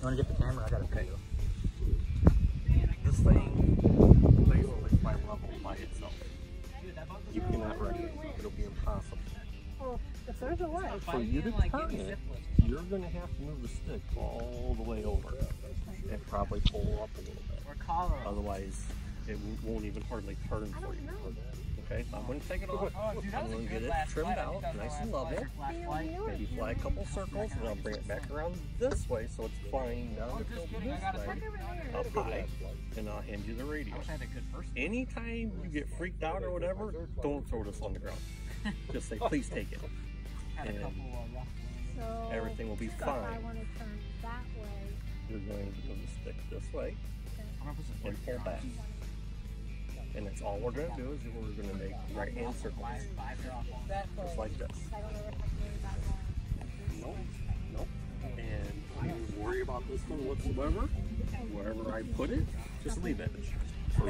want to get the camera? I got a video. This thing basically by level by itself. You cannot regulate it. It'll be impossible. Well, if there's a way. For you to turn it, you're going to have to move the stick all the way over and probably pull up a little bit. Otherwise, it won't even hardly turn for you. Okay, I'm going to take it off. I'm going to get it trimmed out, nice and level. Maybe fly a couple circles, and I'll bring it back around this way so it's flying down the field this way, up high, and I'll hand you the radio. Anytime you get freaked out or whatever, don't throw this on the ground. Just say, please take it. And So everything will be if fine. I want to turn that way. You're going to move the stick this way and pull back. And that's all we're going to do is we're going to make right hand circles. Just like this. I don't know if I can do that long. Nope. And I don't worry about this one whatsoever. Wherever I put it, just leave it. So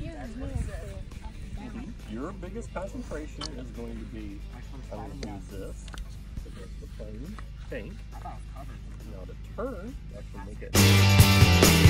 your biggest concentration is going to be, I'm going to use this to get the plain paint. Now to turn, actually make it.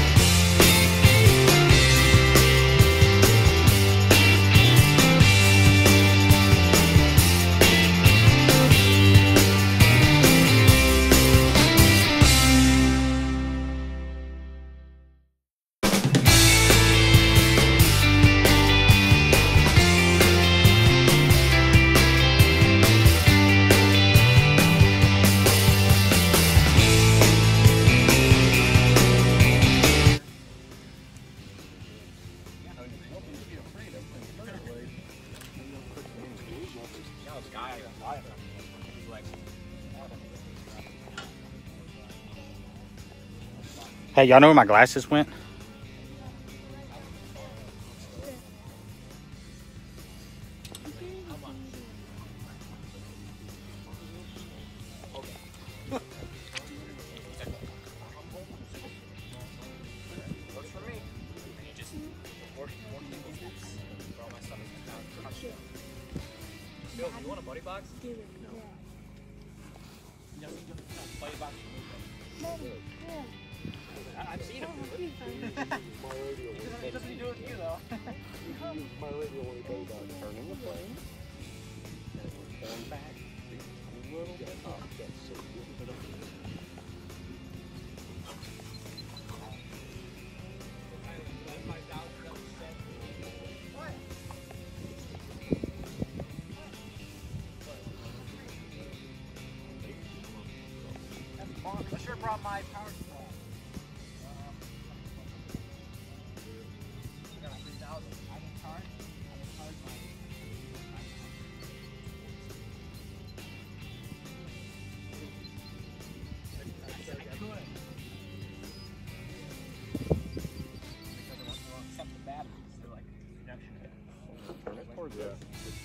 Hey, y'all know where my glasses went? Bill, you want a buddy box? Do it. No, buddy box. Yeah. I've seen him do it. He doesn't do it to you though. Turning the plane. And we're going back a little bit up. I sure brought my power supply. I got 3,000. I can charge my. I could. Because I want to accept the batteries. They're like reduction. Turn it towards us.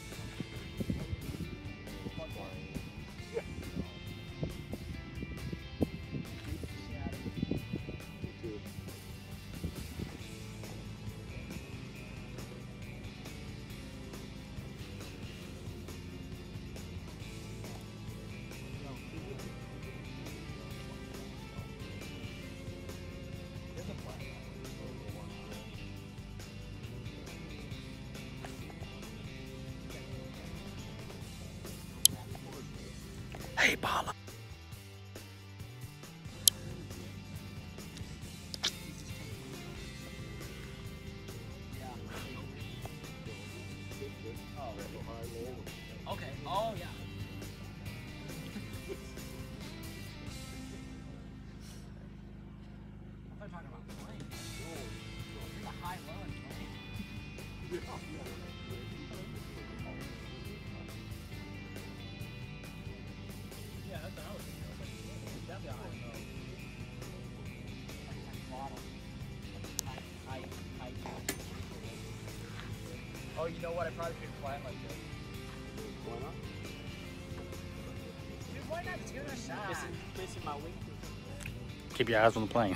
Hey, Paula. Okay. Oh yeah. I thought you were talking about plane. You're the high low and plane. Yeah, that's what I was thinking. Definitely a high low. Oh, you know what? I probably should fly it like this. Why not? Dude, why not give it a shot? Missing my wing. Keep your eyes on the plane.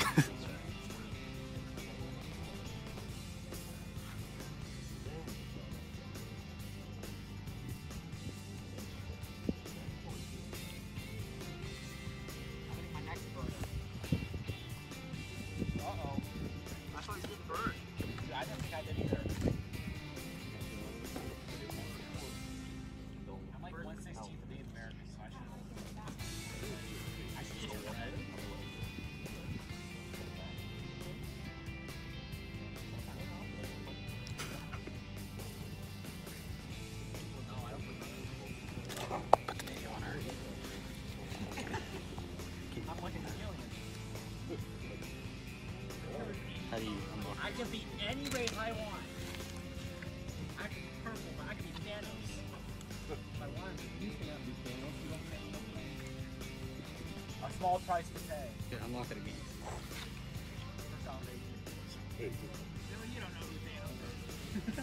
can be any race I want. I can be purple, but I can be Thanos. If I wanted to, you cannot be Thanos. You don't pay no money. A small price to pay Here, unlock it again. for salvation. Really, you don't know who Thanos is.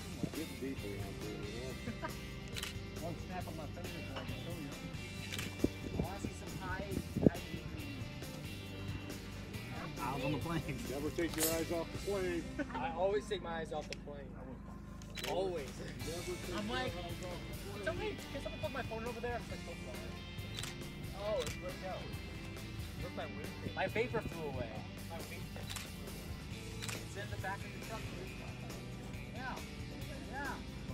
One snap on my fingers and I can show you. I want to see some high Eyes on the plane. Never take your eyes off the plane. I always take my eyes off the plane. Always. I'm like, somebody, can someone put my phone over there? I'm like, oh, it's worked out. Where's my wind? My vapor flew away. My vapor. It's in the back of the truck. Yeah. Yeah.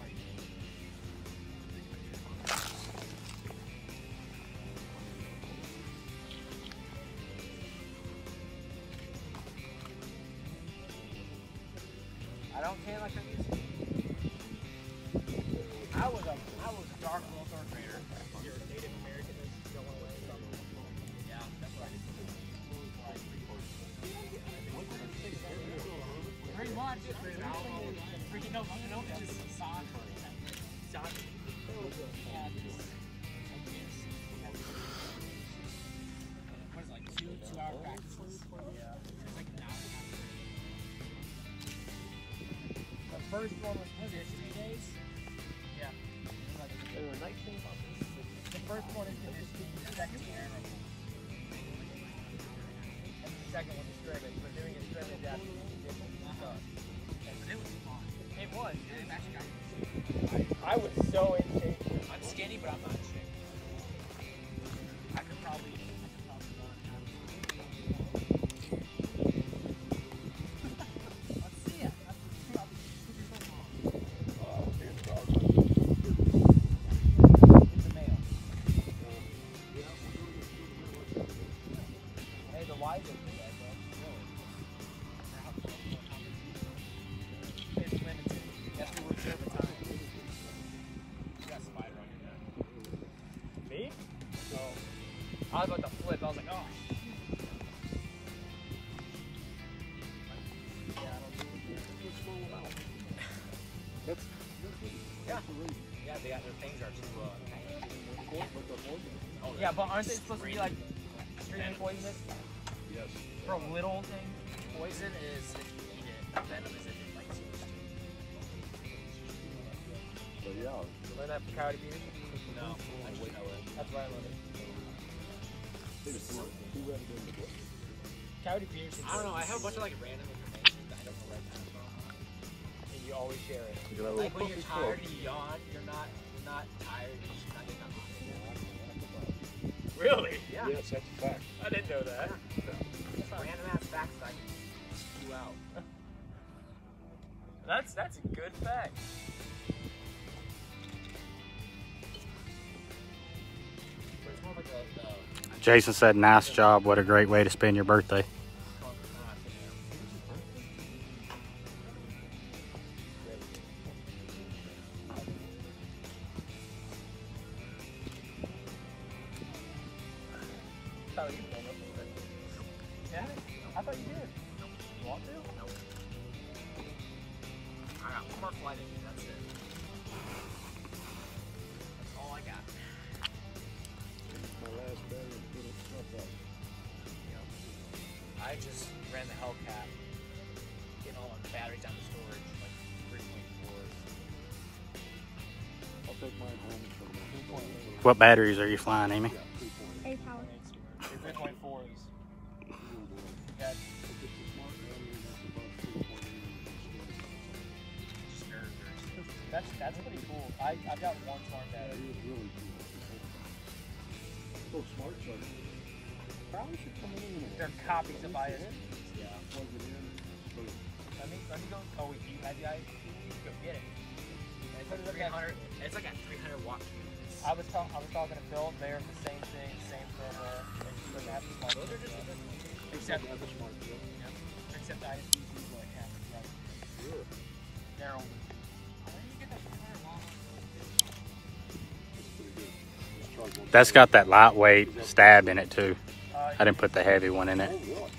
I don't tan like I used to. I was a dark little third grader. You're a Native American that's going away from. Yeah, that's what I did. Pretty much. Freaking no, it's just soccer. Soccer. Yeah, what is it, like 2-hour practices? Yeah. It's like an hour and a half. The first one was it 3 days? Yeah. There were nice things about this. The first one is conditioning, the second one. And the second one is scrimmage. We're doing a scrimmage after the conditioning stuff. But it was fun. It was. It was actually I was so in shape. I'm skinny, but I'm not in shape. I could probably Let's see it. It's a male. Hey, the wise is for that, bro. It's limited. You have to reserve a time. You got a spider on your neck. Me? Oh. I was about to flip. I was like, oh. Yeah, their things are too, yeah, but aren't they supposed to be like extremely poisonous? Yes. For a little thing, poison is if you eat it, venom is if it bites you. But yeah. Learn that from Coyote Peter? No, I just know it. That's why I love it. Coyote Peterson. I don't know, I have a bunch of like random information that I don't know where it comes from. And you always share it. Like when you're tired and you yawn, you're not tired, you're just not getting up. Really? Yeah. Yes, that's a fact. I didn't know that. Random ass facts that I can spew out. That's a good fact. But it's more like a Jason said, nice job. What a great way to spend your birthday. Yeah? I thought you did. You want to? No. I got one more flight in me, that's it. That's all I got. My last battery put it stuff up. I just ran the Hellcat, getting all the batteries down to storage, like 3.4s. I'll take mine home from the What batteries are you flying, Amy? A power. 3.4s. Yeah, that's pretty cool. I've got one smart battery. It is really cool. So smart, so probably should come in and They're copies of IS. yeah, plug it in. So Let me go. Oh, wait, you had the IS? Go get it. It's like 300. It's like a 300 watt. I was talking to Phil. They're the same thing, same firmware. They just doesn't have the smart. Those are just except have a smart bill. except ISPs is like half the price. Sure. They're only. Where do you get that 300 watt? That's pretty good. Just charge one. That's got that lightweight stab in it too. I didn't put the heavy one in it. Oh, really?